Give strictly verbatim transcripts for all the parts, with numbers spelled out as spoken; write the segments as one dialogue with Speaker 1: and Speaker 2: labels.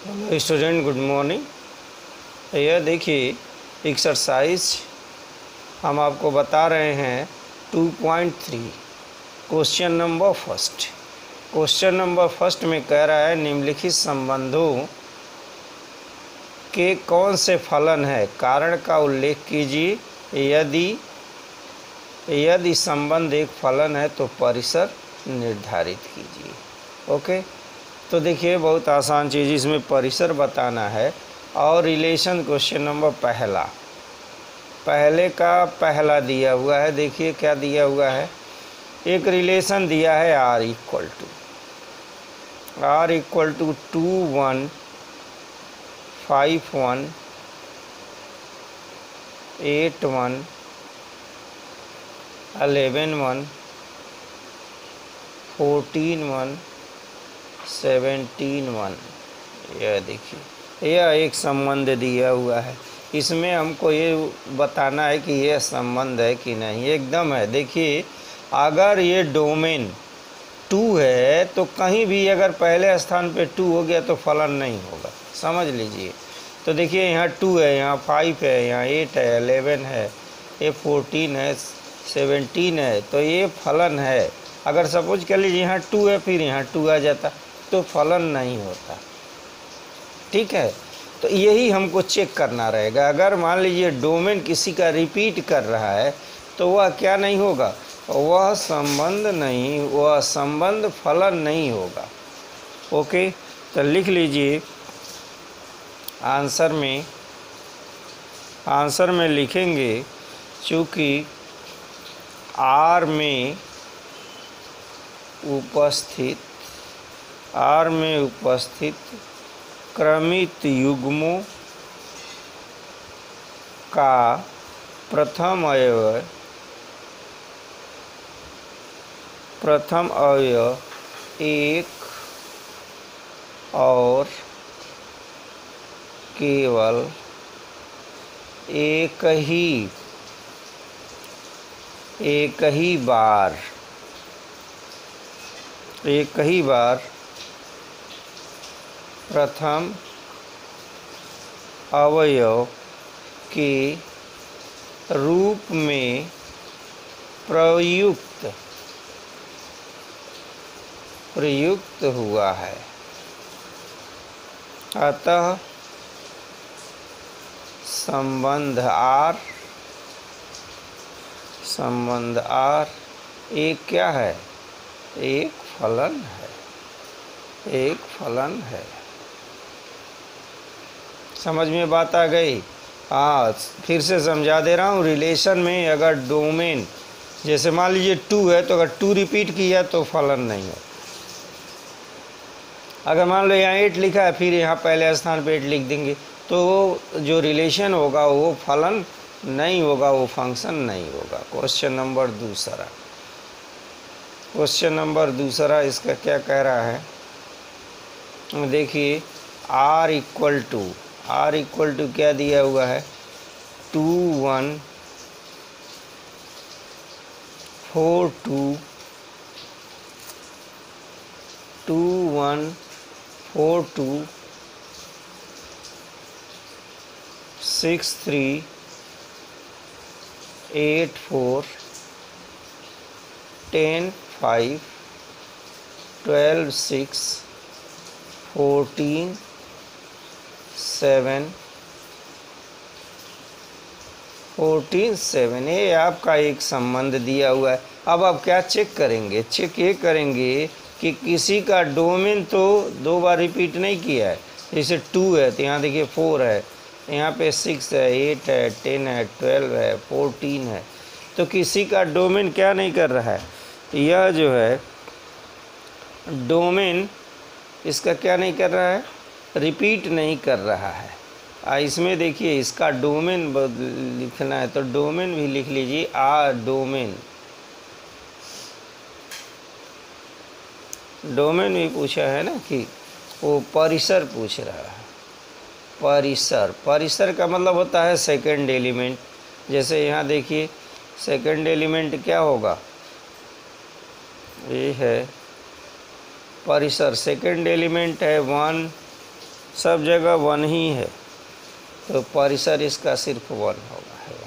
Speaker 1: Hello student, good morning. यह देखिए exercise हम आपको बता रहे हैं two point three, question number first. Question number first में कह रहा है निम्नलिखित संबंधों के कौन से फलन है, कारण का उल्लेख कीजिए। यदि यदि संबंध एक फलन है तो परिसर निर्धारित कीजिए। ओके, तो देखिए बहुत आसान चीज़, इसमें परिसर बताना है और रिलेशन। क्वेश्चन नंबर पहला, पहले का पहला दिया हुआ है। देखिए क्या दिया हुआ है, एक रिलेशन दिया है R equal to R equal to two one five one eight one eleven one fourteen one seventeen one. यह देखिए यह एक संबंध दिया हुआ है। इसमें हमको ये बताना है कि यह संबंध है कि नहीं। एकदम है। देखिए अगर ये डोमेन टू है तो कहीं भी अगर पहले स्थान पे टू हो गया तो फलन नहीं होगा, समझ लीजिए। तो देखिए यहाँ टू है, यहाँ फाइव है, यहाँ एट है, अलेवन है, ये फोर्टीन है, सेवेंटीन है, तो ये फलन है। अगर सपोज कर लीजिए यहाँ टू है फिर यहाँ टू आ जाता तो फलन नहीं होता। ठीक है, तो यही हमको चेक करना रहेगा। अगर मान लीजिए डोमेन किसी का रिपीट कर रहा है तो वह क्या नहीं होगा, वह संबंध नहीं, वह संबंध फलन नहीं होगा। ओके, तो लिख लीजिए आंसर में आंसर में लिखेंगे चूँकि आर में उपस्थित आर में उपस्थित क्रमित युग्मों का प्रथम अवयव प्रथम अवयव एक और केवल एक ही एक ही बार एक ही बार प्रथम अवयव के रूप में प्रयुक्त प्रयुक्त हुआ है। अतः संबंध आर संबंध आर एक क्या है, एक फलन है एक फलन है। समझ में बात आ गई? हाँ, फिर से समझा दे रहा हूँ। रिलेशन में अगर डोमेन जैसे मान लीजिए टू है तो अगर टू रिपीट किया तो फलन नहीं है। अगर मान लो यहाँ एट लिखा है फिर यहाँ पहले स्थान पे एट लिख देंगे तो जो रिलेशन होगा वो फलन नहीं होगा, वो फंक्शन नहीं होगा। क्वेश्चन नंबर दूसरा क्वेश्चन नंबर दूसरा इसका क्या कह रहा है, देखिए R equal to R equal to क्या दिया हुआ है, two one four two two one four two six three eight four ten five twelve six fourteen seven fourteen seven ये आपका एक संबंध दिया हुआ है। अब आप क्या चेक करेंगे, चेक ये करेंगे कि किसी का डोमेन तो दो बार रिपीट नहीं किया है। जैसे टू है तो यहाँ देखिए फोर है, यहाँ पे सिक्स है, एट है, टेन है, ट्वेल्व है, फोर्टीन है, तो किसी का डोमेन क्या नहीं कर रहा है, यह जो है डोमेन इसका क्या नहीं कर रहा है, रिपीट नहीं कर रहा है। आ इसमें देखिए इसका डोमेन लिखना है तो डोमेन भी लिख लीजिए। आ डोमेन डोमेन भी पूछा है ना कि वो परिसर पूछ रहा है। परिसर परिसर का मतलब होता है सेकंड एलिमेंट। जैसे यहाँ देखिए सेकंड एलिमेंट क्या होगा, ये है परिसर। सेकंड एलिमेंट है वन सब जगह वन ही है, तो परिसर इसका सिर्फ वन होगा है।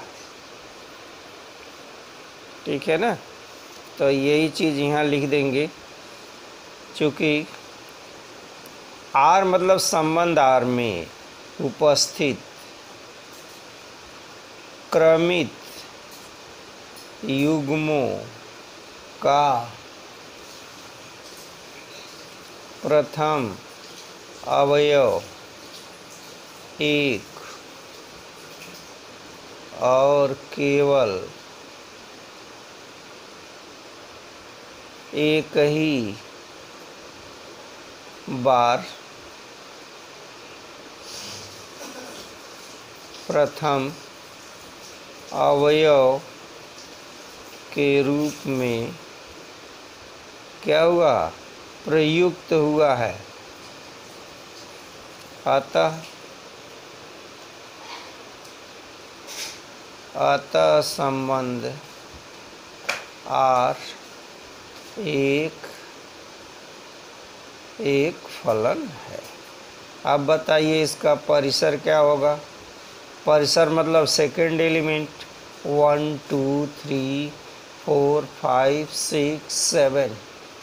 Speaker 1: ठीक है ना, तो यही चीज़ यहाँ लिख देंगे। चूँकि आर मतलब संबंध आर में उपस्थित क्रमित युग्मों का प्रथम अवयव एक और केवल एक ही बार प्रथम अवयव के रूप में क्या हुआ, प्रयुक्त हुआ है। अतः अतः संबंध आर एक एक फलन है। अब बताइए इसका परिसर क्या होगा। परिसर मतलब second element, one two three four five six seven,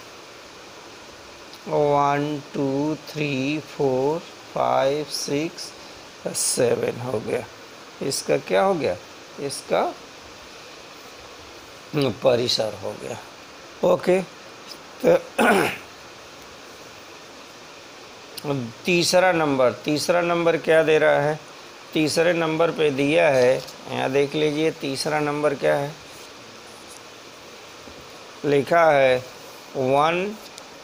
Speaker 1: one two three four five six seven हो गया। इसका क्या हो गया, इसका परिसर हो गया। ओके, तो तीसरा नंबर तीसरा नंबर क्या दे रहा है, तीसरे नंबर पे दिया है, यहाँ देख लीजिए तीसरा नंबर क्या है, लिखा है वन,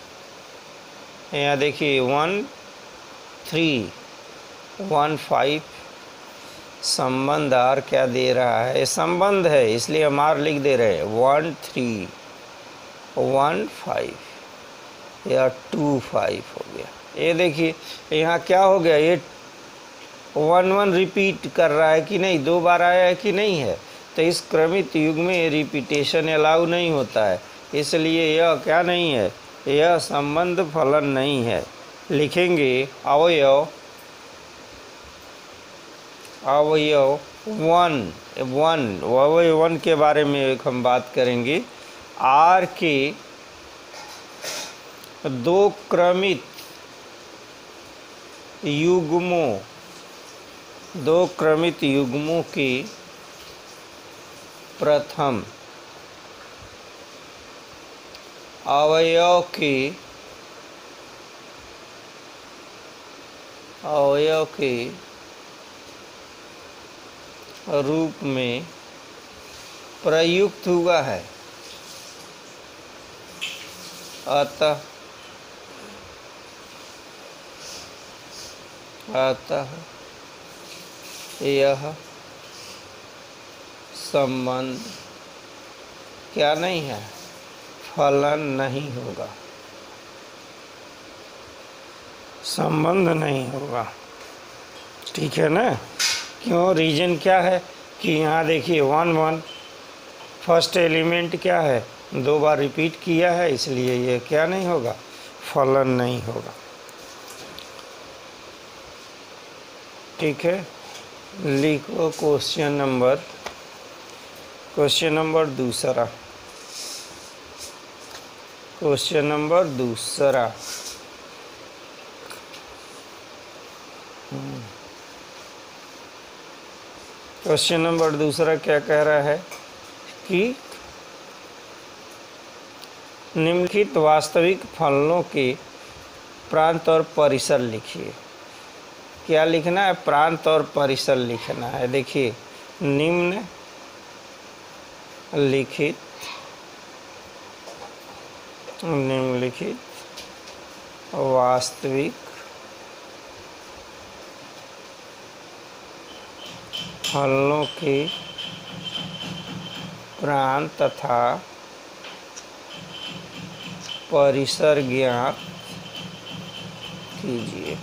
Speaker 1: यहाँ देखिए वन थ्री वन फाइव। संबंध आर क्या दे रहा है, संबंध है इसलिए हम आर लिख दे रहे हैं, वन थ्री वन फाइव या टू फाइव हो गया। ये देखिए यहाँ क्या हो गया, ये वन वन रिपीट कर रहा है कि नहीं, दो बार आया है कि नहीं है। तो इस क्रमित युग में रिपीटेशन अलाउ नहीं होता है, इसलिए यह क्या नहीं है, यह संबंध फलन नहीं है। लिखेंगे अवयव अवयव वन वन अवयव वन के बारे में एक हम बात करेंगे। आर के दो क्रमित युग्मों दो क्रमित युग्मों के प्रथम अवयव के अवयव के रूप में प्रयुक्त हुआ है। अतः अतः यह संबंध क्या नहीं है, फलन नहीं होगा, संबंध नहीं होगा। ठीक है ना, क्यों, रीजन क्या है कि यहाँ देखिए वन वन फर्स्ट एलिमेंट क्या है, दो बार रिपीट किया है, इसलिए ये क्या नहीं होगा, फलन नहीं होगा। ठीक है, लिखो क्वेश्चन नंबर क्वेश्चन नंबर दूसरा क्वेश्चन नंबर दूसरा क्वेश्चन नंबर दूसरा क्या कह रहा है कि निम्नलिखित वास्तविक फलनों के प्रांत और परिसर लिखिए। क्या लिखना है, प्रांत और परिसर लिखना है। देखिए निम्न लिखित निम्नलिखित वास्तविक फलनों के प्रांत तथा परिसर ज्ञात कीजिए।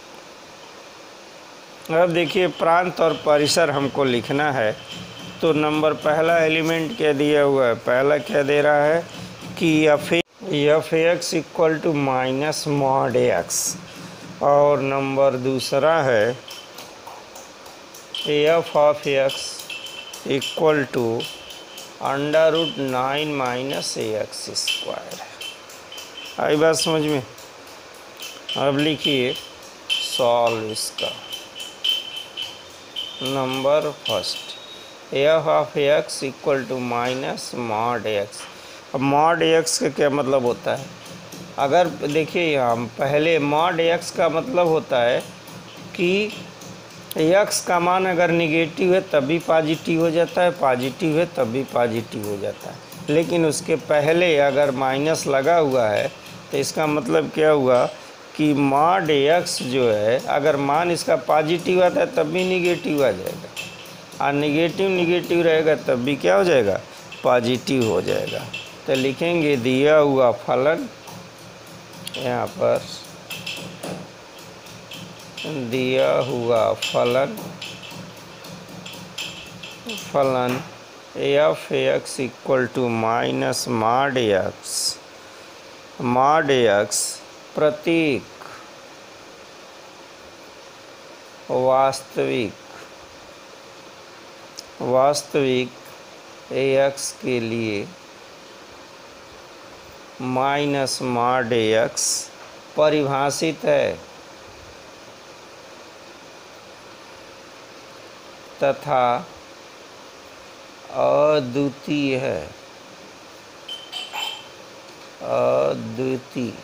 Speaker 1: अब देखिए प्रांत और परिसर हमको लिखना है, तो नंबर पहला एलिमेंट क्या दिया हुआ है, पहला क्या दे रहा है कि F F x equal to minus mod X, और नंबर दूसरा है F of X equal to under root nine minus A X square. आई बात समझ में? अब लिखिए सॉल्व इसका। Number first F of X equal to minus mod X. अब मॉड एक्स का क्या मतलब होता है? अगर देखिए यहाँ पहले मॉड एक्स का मतलब होता है कि एक्स का मान अगर निगेटिव है तब भी पॉजिटिव हो जाता है, पॉजिटिव है तब भी पॉजिटिव हो जाता है। लेकिन उसके पहले अगर माइनस लगा हुआ है तो इसका मतलब क्या हुआ कि मॉड एक्स जो है अगर मान इसका पॉजिटिव आता है तब भी निगेटिव आ जाएगा, और निगेटिव निगेटिव रहेगा तब भी क्या हो जाएगा? पॉजिटिव हो जाएगा। तो लिखेंगे दिया हुआ फलन, यहाँ पर दिया हुआ फलन फलन F x equal to minus mod X mod X प्रतीक वास्तविक वास्तविक एक्स के लिए माइनस मॉड एक्स परिभाषित है तथा अद्वितीय है अद्वितीय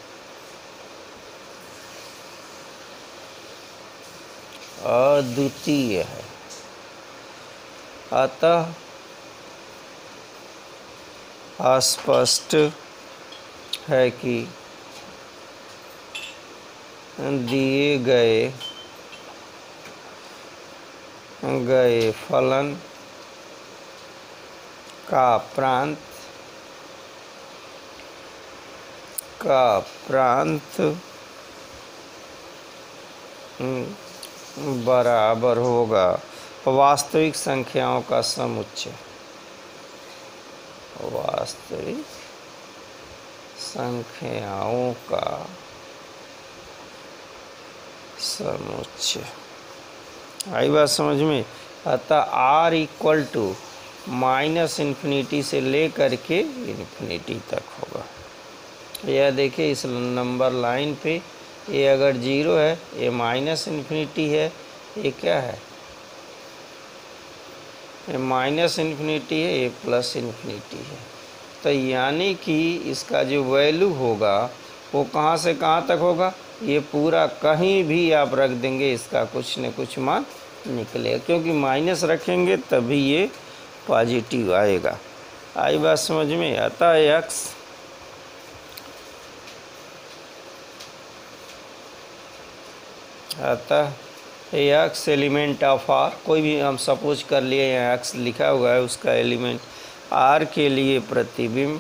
Speaker 1: अद्वितीय है। अतः स्पष्ट है कि दिए गए गए फलन का प्रांत का प्रांत बराबर होगा वास्तविक संख्याओं का समुच्चय। वास्तविक संख्याओं का समुच्चय। आई बात समझ में? अतः R equal to minus infinity से ले करके इन्फिनिटी तक होगा। यह देखिए इस नंबर लाइन पे ये अगर जीरो है, ये माइनस इन्फिनिटी है, ये क्या है? ये माइनस इन्फिनिटी है, ये प्लस इन्फिनिटी है। तो यानी कि इसका जो वैल्यू होगा वो कहाँ से कहाँ तक होगा? ये पूरा कहीं भी आप रख देंगे इसका कुछ न कुछ मान निकलेगा, क्योंकि माइनस रखेंगे तभी ये पॉजिटिव आएगा। आई बात समझ में? अतः एक्स अतः एक्स एलिमेंट ऑफ आर, कोई भी हम सपोज कर लिए यहाँ एक्स लिखा हुआ है, उसका एलिमेंट आर के लिए प्रतिबिंब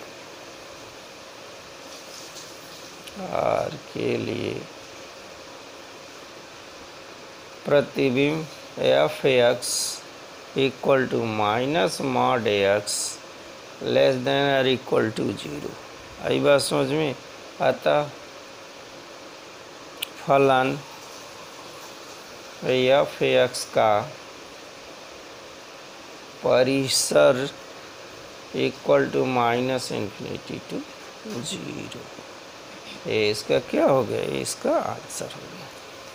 Speaker 1: आर के लिए प्रतिबिंब f x equal to minus mod x less than और इक्वल टू जीरो। आई बात समझ में? अतः फलन एफ एक्स का परिसर equal to minus infinity to zero. ये इसका क्या हो गया? ये इसका आंसर हो गया।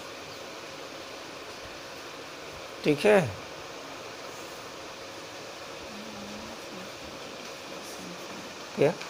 Speaker 1: ठीक है। क्या